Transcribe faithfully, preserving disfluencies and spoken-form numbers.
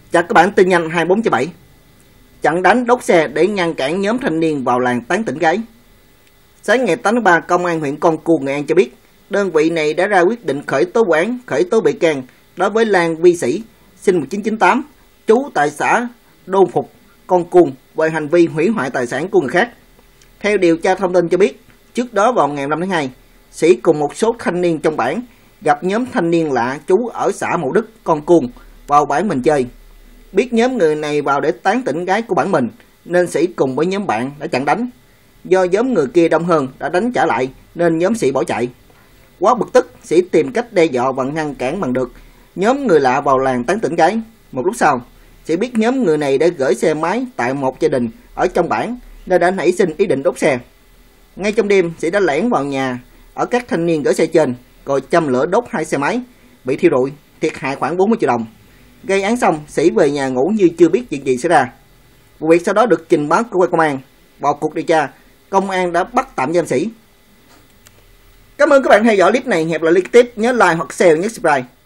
Chào các bạn, tin nhanh hai mươi bốn trên bảy. Chặn đánh đốt xe để ngăn cản nhóm thanh niên vào làng tán tỉnh gái. Sáng ngày tám tháng ba, Công an huyện Con Cuông, Nghệ An cho biết, đơn vị này đã ra quyết định khởi tố vụ án, khởi tố bị can đối với Lan Vi Sĩ, sinh một nghìn chín trăm chín mươi tám, trú tại xã Đôn Phục, Con Cuông về hành vi hủy hoại tài sản của người khác. Theo điều tra thông tin cho biết, trước đó vào ngày năm tháng hai, Sĩ cùng một số thanh niên trong bản gặp nhóm thanh niên lạ trú ở xã Mậu Đức, Con Cuông vào bản mình chơi. Biết nhóm người này vào để tán tỉnh gái của bản mình nên Sĩ cùng với nhóm bạn đã chặn đánh. Do nhóm người kia đông hơn đã đánh trả lại nên nhóm Sĩ bỏ chạy. Quá bực tức, Sĩ tìm cách đe dọa và ngăn cản bằng được nhóm người lạ vào làng tán tỉnh gái. Một lúc sau, Sĩ biết nhóm người này đã gửi xe máy tại một gia đình ở trong bản nên đã nảy sinh ý định đốt xe. Ngay trong đêm, Sĩ đã lẻn vào nhà ở các thanh niên gửi xe trên rồi châm lửa đốt hai xe máy bị thiêu rụi, thiệt hại khoảng bốn mươi triệu đồng. Gây án xong, Sĩ về nhà ngủ như chưa biết chuyện gì xảy ra. Vụ việc sau đó được trình báo cơ quan công an. Vào cuộc điều tra, công an đã bắt tạm giam Sĩ. Cảm ơn các bạn theo dõi clip này. Hẹn gặp lại clip tiếp, nhớ like hoặc share nhé subscribe.